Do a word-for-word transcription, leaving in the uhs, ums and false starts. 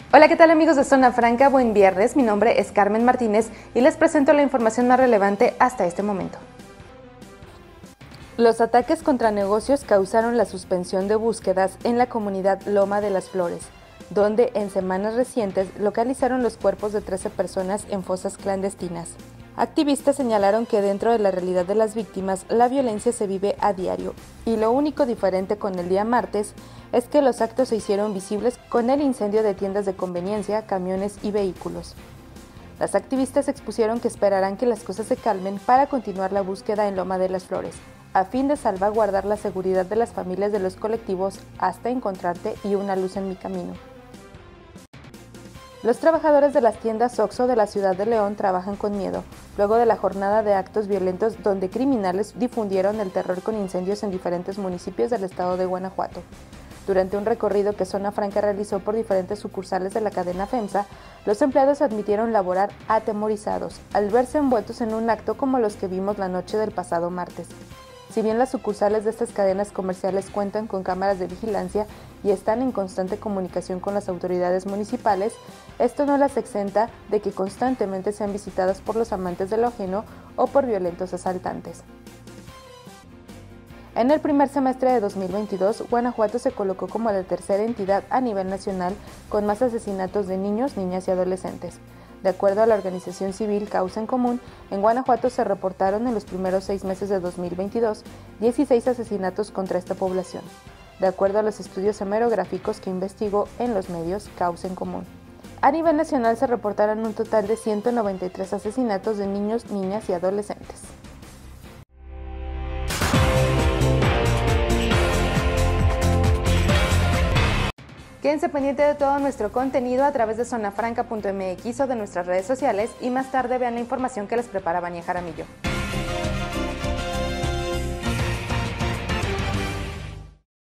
Hola, ¿qué tal amigos de Zona Franca? Buen viernes, mi nombre es Carmen Martínez y les presento la información más relevante hasta este momento. Los ataques contra negocios causaron la suspensión de búsquedas en la comunidad Loma de las Flores, donde en semanas recientes localizaron los cuerpos de trece personas en fosas clandestinas. Activistas señalaron que dentro de la realidad de las víctimas, la violencia se vive a diario, y lo único diferente con el día martes es que los actos se hicieron visibles con el incendio de tiendas de conveniencia, camiones y vehículos. Las activistas expusieron que esperarán que las cosas se calmen para continuar la búsqueda en Loma de las Flores, a fin de salvaguardar la seguridad de las familias de los colectivos hasta encontrarte y una luz en mi camino. Los trabajadores de las tiendas Oxxo de la ciudad de León trabajan con miedo, luego de la jornada de actos violentos donde criminales difundieron el terror con incendios en diferentes municipios del estado de Guanajuato. Durante un recorrido que Zona Franca realizó por diferentes sucursales de la cadena FEMSA, los empleados admitieron laborar atemorizados, al verse envueltos en un acto como los que vimos la noche del pasado martes. Si bien las sucursales de estas cadenas comerciales cuentan con cámaras de vigilancia y están en constante comunicación con las autoridades municipales, esto no las exenta de que constantemente sean visitadas por los amantes de lo ajeno o por violentos asaltantes. En el primer semestre de dos mil veintidós, Guanajuato se colocó como la tercera entidad a nivel nacional con más asesinatos de niños, niñas y adolescentes. De acuerdo a la organización civil Causa en Común, en Guanajuato se reportaron en los primeros seis meses de dos mil veintidós dieciséis asesinatos contra esta población, de acuerdo a los estudios hemerográficos que investigó en los medios Causa en Común. A nivel nacional se reportaron un total de ciento noventa y tres asesinatos de niños, niñas y adolescentes. Quédense pendiente de todo nuestro contenido a través de zonafranca punto m x o de nuestras redes sociales y más tarde vean la información que les prepara Vania Jaramillo.